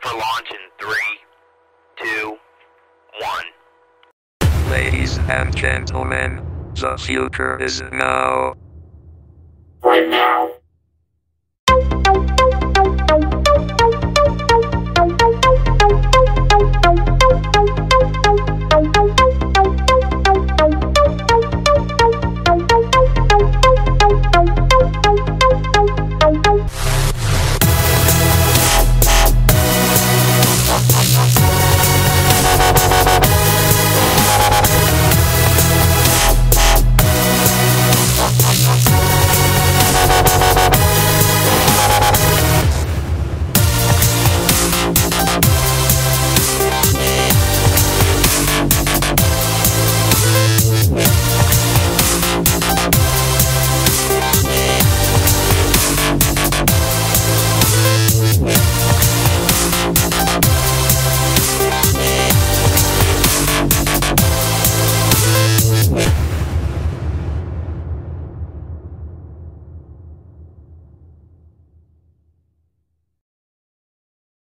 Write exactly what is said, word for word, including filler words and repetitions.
for launch in three, two, one. Ladies and gentlemen, the future is now. Right now.